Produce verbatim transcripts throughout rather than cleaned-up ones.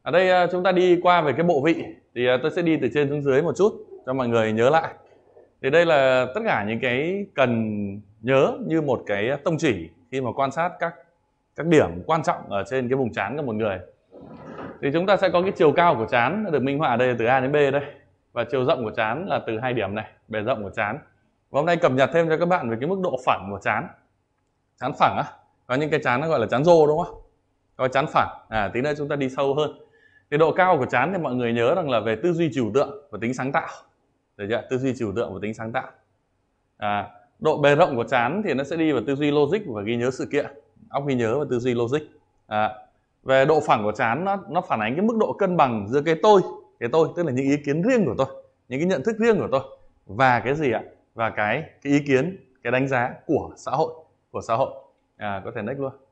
Ở đây à, chúng ta đi qua về cái bộ vị thì à, tôi sẽ đi từ trên xuống dưới một chút cho mọi người nhớ lại. Thì đây là tất cả những cái cần nhớ như một cái tông chỉ khi mà quan sát các các điểm quan trọng ở trên cái vùng trán của một người. Thì chúng ta sẽ có cái chiều cao của trán được minh họa ở đây từ A đến B đây, và chiều rộng của trán là từ hai điểm này, bề rộng của trán. Và hôm nay cập nhật thêm cho các bạn về cái mức độ phẳng của trán. Trán phẳng á, có những cái trán nó gọi là trán rô đúng không? Có trán phẳng, à tí nữa chúng ta đi sâu hơn. Thì độ cao của trán thì mọi người nhớ rằng là về tư duy trừu tượng và tính sáng tạo. Được chưa? Tư duy trừu tượng và tính sáng tạo. À, độ bề rộng của trán thì nó sẽ đi vào tư duy logic và ghi nhớ sự kiện, óc ghi nhớ và tư duy logic. À, về độ phẳng của trán nó nó phản ánh cái mức độ cân bằng giữa cái tôi, cái tôi tức là những ý kiến riêng của tôi, những cái nhận thức riêng của tôi và cái gì ạ? Và cái cái ý kiến, cái đánh giá của xã hội, của xã hội. À, có thể next luôn.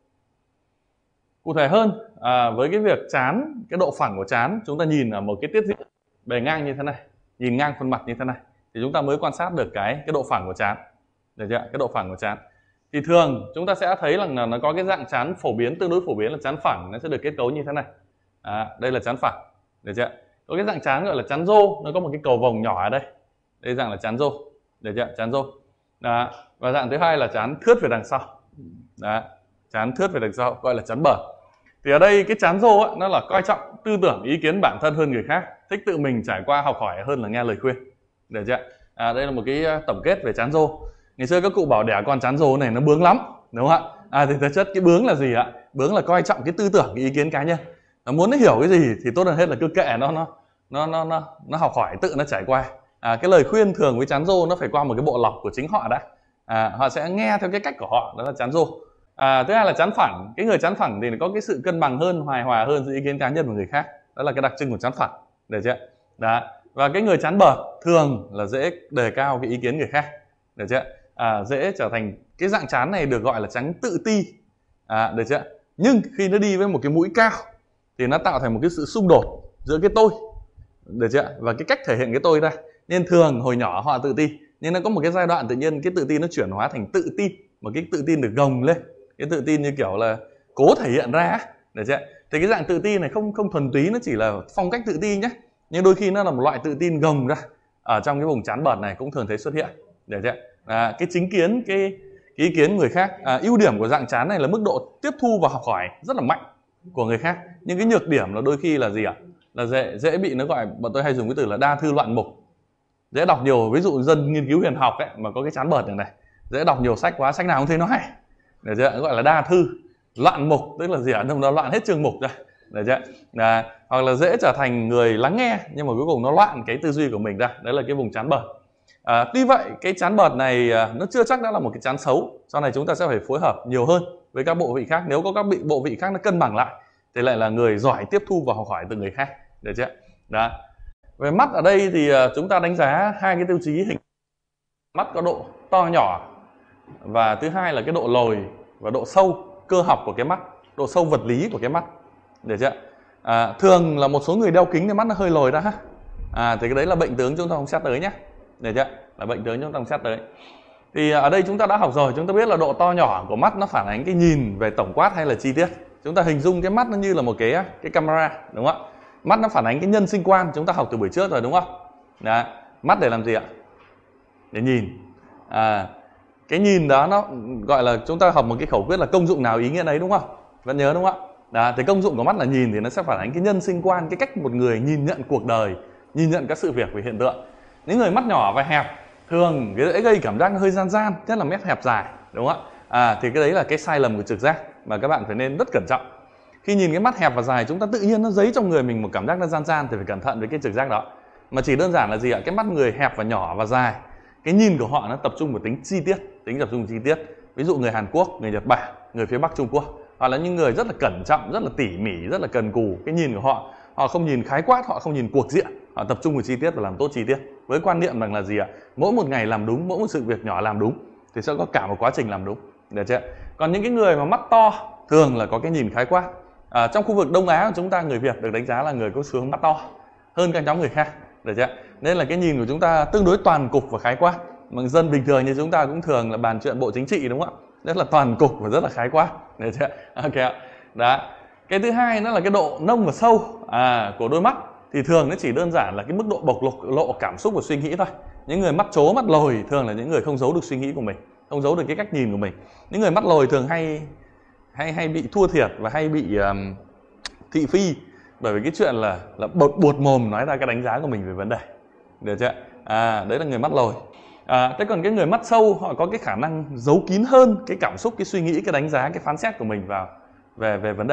Cụ thể hơn, à, với cái việc trán, cái độ phẳng của trán chúng ta nhìn ở một cái tiết diện bề ngang như thế này, nhìn ngang khuôn mặt như thế này thì chúng ta mới quan sát được cái cái độ phẳng của trán. Được chưa? Cái độ phẳng của trán. Thì thường chúng ta sẽ thấy là nó có cái dạng trán phổ biến, tương đối phổ biến là trán phẳng, nó sẽ được kết cấu như thế này. À, đây là trán phẳng. Được chưa? Có cái dạng trán gọi là trán rô, nó có một cái cầu vồng nhỏ ở đây. Đây dạng là trán rô. Được chưa? Trán rô. Đó. Và dạng thứ hai là trán thướt về đằng sau. Đó. Trán thướt về đằng sau gọi là trán bở. Thì ở đây cái trán rô á, nó là coi trọng tư tưởng ý kiến bản thân hơn người khác, thích tự mình trải qua học hỏi hơn là nghe lời khuyên. Được chưa? À, đây là một cái tổng kết về trán rô. Ngày xưa các cụ bảo đẻ con trán rô này nó bướng lắm, đúng không ạ? À, thì thực chất cái bướng là gì ạ? Bướng là coi trọng cái tư tưởng, cái ý kiến cá nhân. Nó muốn nó hiểu cái gì thì tốt hơn hết là cứ kệ nó nó nó nó nó, nó học hỏi, tự nó trải qua. À, cái lời khuyên thường với trán rô nó phải qua một cái bộ lọc của chính họ đã. À, họ sẽ nghe theo cái cách của họ, đó là trán rô. À, thứ hai là trán phẳng. Cái người trán phẳng thì có cái sự cân bằng hơn, hài hòa hơn giữa ý kiến cá nhân của người khác. Đó là cái đặc trưng của trán phẳng. Được chưa? Đó. Và cái người trán bợt thường là dễ đề cao cái ý kiến người khác. Được chưa? À, dễ trở thành cái dạng trán này được gọi là trán tự ti. À, được chưa? Nhưng khi nó đi với một cái mũi cao thì nó tạo thành một cái sự xung đột giữa cái tôi, được chưa? Và cái cách thể hiện cái tôi ra. Nên thường hồi nhỏ họ tự ti, nhưng nó có một cái giai đoạn tự nhiên cái tự tin nó chuyển hóa thành tự tin, một cái tự tin được gồng lên, cái tự tin như kiểu là cố thể hiện ra, được chưa? Thì cái dạng tự tin này không không thuần túy nó chỉ là phong cách tự tin nhé, nhưng đôi khi nó là một loại tự tin gồng ra ở trong cái vùng trán bợt này cũng thường thấy xuất hiện, được chưa? À, cái chính kiến, cái, cái ý kiến người khác. À, ưu điểm của dạng trán này là mức độ tiếp thu và học hỏi rất là mạnh của người khác, nhưng cái nhược điểm là đôi khi là gì ạ? Là dễ dễ bị, nó gọi, bọn tôi hay dùng cái từ là đa thư loạn mục, dễ đọc nhiều. Ví dụ dân nghiên cứu huyền học ấy mà có cái trán bợt này này, dễ đọc nhiều sách quá, sách nào cũng thấy nó hay, được chưa? Gọi là đa thư loạn mục, tức là gì ạ? Nó loạn hết chương mục ra, được chưa? À, hoặc là dễ trở thành người lắng nghe nhưng mà cuối cùng nó loạn cái tư duy của mình ra, đấy là cái vùng trán bợt. À, tuy vậy cái trán bợt này nó chưa chắc đã là một cái trán xấu. Sau này chúng ta sẽ phải phối hợp nhiều hơn với các bộ vị khác. Nếu có các bị bộ vị khác nó cân bằng lại thì lại là người giỏi tiếp thu và học hỏi từ người khác, được chưa? Đó. Về mắt ở đây thì chúng ta đánh giá hai cái tiêu chí hình. Mắt có độ to nhỏ, và thứ hai là cái độ lồi và độ sâu cơ học của cái mắt, độ sâu vật lý của cái mắt, được chưa? À, thường là một số người đeo kính thì mắt nó hơi lồi ra ha. À, thì cái đấy là bệnh tướng chúng ta không xét tới nhé, được chưa? Là bệnh tướng chúng ta không xét tới. Thì ở đây chúng ta đã học rồi, chúng ta biết là độ to nhỏ của mắt nó phản ánh cái nhìn về tổng quát hay là chi tiết. Chúng ta hình dung cái mắt nó như là một cái cái camera, đúng không ạ? Mắt nó phản ánh cái nhân sinh quan, chúng ta học từ buổi trước rồi đúng không? Đó. Mắt để làm gì ạ? Để nhìn. À, cái nhìn đó nó gọi là, chúng ta học một cái khẩu quyết là công dụng nào ý nghĩa đấy, đúng không? Vẫn nhớ đúng không ạ? Đó, thì công dụng của mắt là nhìn thì nó sẽ phản ánh cái nhân sinh quan, cái cách một người nhìn nhận cuộc đời, nhìn nhận các sự việc và hiện tượng. Những người mắt nhỏ và hẹp thường cái dễ gây cảm giác nó hơi gian gian, nhất là mép hẹp dài, đúng không ạ? À, thì cái đấy là cái sai lầm của trực giác mà các bạn phải nên rất cẩn trọng. Khi nhìn cái mắt hẹp và dài, chúng ta tự nhiên nó dấy trong người mình một cảm giác nó gian gian, thì phải cẩn thận với cái trực giác đó. Mà chỉ đơn giản là gì ạ? Cái mắt người hẹp và nhỏ và dài, cái nhìn của họ nó tập trung vào tính chi tiết, tính tập trung vào chi tiết. Ví dụ người Hàn Quốc, người Nhật Bản, người phía Bắc Trung Quốc, hoặc là những người rất là cẩn trọng, rất là tỉ mỉ, rất là cần cù. Cái nhìn của họ, họ không nhìn khái quát, họ không nhìn cuộc diện, họ tập trung vào chi tiết và làm tốt chi tiết. Với quan niệm rằng là gì ạ? Mỗi một ngày làm đúng, mỗi một sự việc nhỏ làm đúng thì sẽ có cả một quá trình làm đúng, được chưa? Còn những cái người mà mắt to thường là có cái nhìn khái quát. À, trong khu vực Đông Á của chúng ta, người Việt được đánh giá là người có xu hướng mắt to hơn các nhóm người khác, được chưa? Nên là cái nhìn của chúng ta tương đối toàn cục và khái quát. Mà dân bình thường như chúng ta cũng thường là bàn chuyện bộ chính trị, đúng không ạ? Rất là toàn cục và rất là khái quát, được chưa? Ok ạ. Đó. Cái thứ hai nó là cái độ nông và sâu. à, của đôi mắt thì thường nó chỉ đơn giản là cái mức độ bộc lộ, lộ cảm xúc và suy nghĩ thôi. Những người mắt trố, mắt lồi thường là những người không giấu được suy nghĩ của mình, không giấu được cái cách nhìn của mình. Những người mắt lồi thường hay hay hay bị thua thiệt và hay bị um, thị phi bởi vì cái chuyện là là bột buột mồm nói ra cái đánh giá của mình về vấn đề, được chưa? À, đấy là người mắt lồi. À, thế còn cái người mắt sâu họ có cái khả năng giấu kín hơn cái cảm xúc, cái suy nghĩ, cái đánh giá, cái phán xét của mình vào về về vấn đề.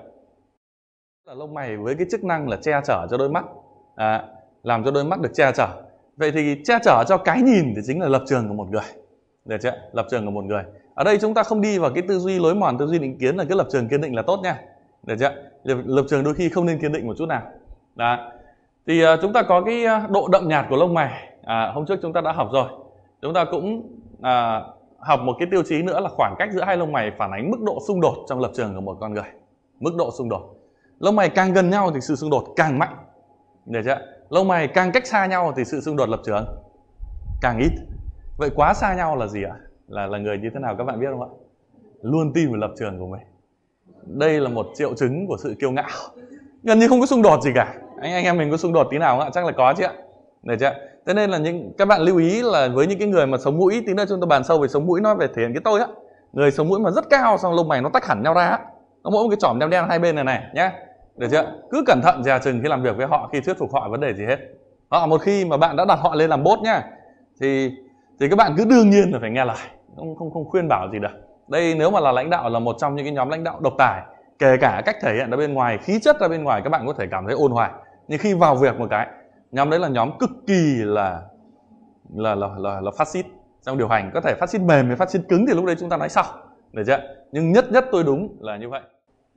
Là lông mày với cái chức năng là che chở cho đôi mắt, à, làm cho đôi mắt được che chở. Vậy thì che chở cho cái nhìn thì chính là lập trường của một người, được chưa? Lập trường của một người. Ở đây chúng ta không đi vào cái tư duy lối mòn, tư duy định kiến là cái lập trường kiên định là tốt nha, được chưa? Lập trường đôi khi không nên kiên định một chút nào. Đó. Thì uh, chúng ta có cái độ đậm nhạt của lông mày. À, hôm trước chúng ta đã học rồi. Chúng ta cũng uh, học một cái tiêu chí nữa là khoảng cách giữa hai lông mày phản ánh mức độ xung đột trong lập trường của một con người. Mức độ xung đột. Lông mày càng gần nhau thì sự xung đột càng mạnh, được chưa? Lông mày càng cách xa nhau thì sự xung đột lập trường càng ít. Vậy quá xa nhau là gì ạ? Là là người như thế nào các bạn biết không ạ? Luôn tin vào lập trường của mình. Đây là một triệu chứng của sự kiêu ngạo. Gần như không có xung đột gì cả. Anh anh em mình có xung đột tí nào không ạ? Chắc là có chứ ạ. Được chưa? Thế nên là những các bạn lưu ý là với những cái người mà sống mũi, tí nữa chúng ta bàn sâu về sống mũi, nói về thể hiện cái tôi á. Người sống mũi mà rất cao xong lông mày nó tách hẳn nhau ra á. Nó mỗi một cái chỏm đen đen hai bên này này nhá. Được chưa? Cứ cẩn thận dè chừng khi làm việc với họ, khi thuyết phục họ vấn đề gì hết. Họ một khi mà bạn đã đặt họ lên làm bốt nhá, thì thì các bạn cứ đương nhiên là phải nghe lời, không không không khuyên bảo gì được. Đây nếu mà là lãnh đạo là một trong những cái nhóm lãnh đạo độc tài, kể cả cách thể hiện ra bên ngoài, khí chất ra bên ngoài các bạn có thể cảm thấy ôn hòa, nhưng khi vào việc một cái, nhóm đấy là nhóm cực kỳ là là là là, là phát xít trong điều hành, có thể phát xít mềm hay phát xít cứng thì lúc đấy chúng ta nói sau, được chưa? Nhưng nhất nhất tôi đúng là như vậy.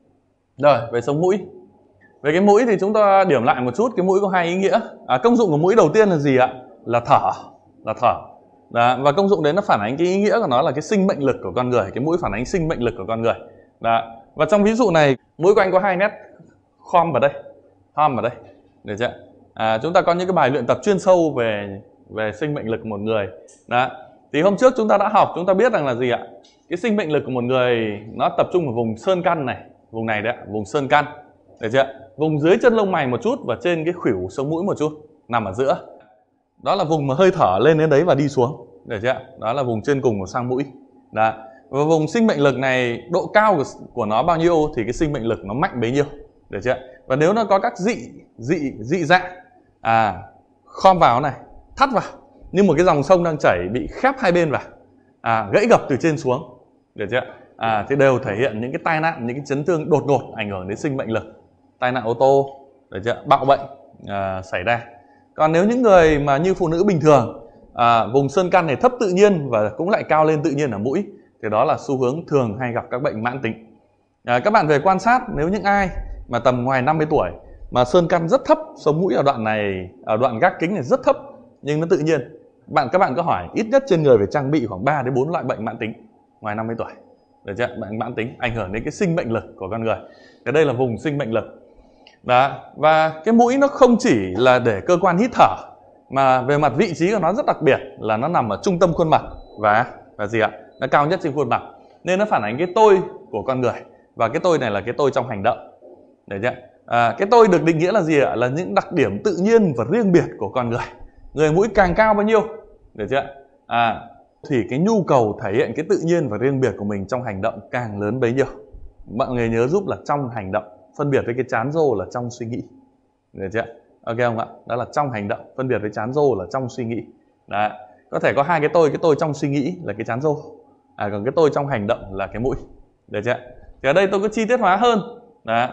Rồi, về sống mũi. Về cái mũi thì chúng ta điểm lại một chút, cái mũi có hai ý nghĩa. À, công dụng của mũi đầu tiên là gì ạ? Là thở, là thở. Đó, và công dụng đấy nó phản ánh cái ý nghĩa của nó là cái sinh mệnh lực của con người, cái mũi phản ánh sinh mệnh lực của con người. Đó. Và trong ví dụ này, mũi của anh có hai nét khom vào đây, khom vào đây, được chưa? À, chúng ta có những cái bài luyện tập chuyên sâu về về sinh mệnh lực của một người. Đó. Thì hôm trước chúng ta đã học, chúng ta biết rằng là gì ạ? Cái sinh mệnh lực của một người nó tập trung ở vùng sơn căn này, vùng này đấy, vùng sơn căn, được chưa? Vùng dưới chân lông mày một chút và trên cái khuỷu sống mũi một chút, nằm ở giữa. Đó là vùng mà hơi thở lên đến đấy và đi xuống, được chưa? Đó là vùng trên cùng của sang mũi. Đó. Và vùng sinh mệnh lực này, độ cao của, của nó bao nhiêu thì cái sinh mệnh lực nó mạnh bấy nhiêu, được chưa? Và nếu nó có các dị dị dị dạng, à, khom vào này, thắt vào, như một cái dòng sông đang chảy bị khép hai bên vào, à, gãy gập từ trên xuống, được chưa? À, thì đều thể hiện những cái tai nạn, những cái chấn thương đột ngột ảnh hưởng đến sinh mệnh lực, tai nạn ô tô, được chưa? Bạo bệnh à, xảy ra. Còn nếu những người mà như phụ nữ bình thường, à, vùng sơn căn này thấp tự nhiên và cũng lại cao lên tự nhiên ở mũi, thì đó là xu hướng thường hay gặp các bệnh mãn tính. À, các bạn về quan sát, nếu những ai mà tầm ngoài năm mươi tuổi mà sơn căn rất thấp, sống mũi ở đoạn này, ở đoạn gác kính này rất thấp, nhưng nó tự nhiên, bạn các bạn có hỏi ít nhất trên người phải trang bị khoảng ba đến bốn loại bệnh mãn tính ngoài năm mươi tuổi, được chưa? Bệnh mãn tính ảnh hưởng đến cái sinh mệnh lực của con người. Cái đây là vùng sinh mệnh lực. Đó. Và cái mũi nó không chỉ là để cơ quan hít thở, mà về mặt vị trí của nó rất đặc biệt là nó nằm ở trung tâm khuôn mặt và và gì ạ? Nó cao nhất trên khuôn mặt, nên nó phản ánh cái tôi của con người, và cái tôi này là cái tôi trong hành động, được chưa? À, cái tôi được định nghĩa là gì ạ? Là những đặc điểm tự nhiên và riêng biệt của con người. Người mũi càng cao bao nhiêu, được chưa? À, thì cái nhu cầu thể hiện cái tự nhiên và riêng biệt của mình trong hành động càng lớn bấy nhiêu. Mọi người nhớ giúp là trong hành động, phân biệt với cái chán rô là trong suy nghĩ, được chưa? Ok không ạ? Đó là trong hành động, phân biệt với chán rô là trong suy nghĩ. Đó. Có thể có hai cái tôi, cái tôi trong suy nghĩ là cái chán rô, à, còn cái tôi trong hành động là cái mũi, được chưa? Thì ở đây tôi có chi tiết hóa hơn. Đó.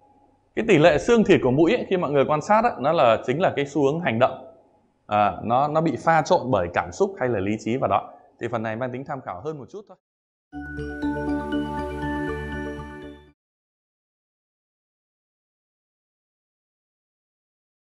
Cái tỷ lệ xương thịt của mũi ấy, khi mọi người quan sát ấy, nó là chính là cái xu hướng hành động, à, nó nó bị pha trộn bởi cảm xúc hay là lý trí vào đó. Thì phần này mang tính tham khảo hơn một chút thôi.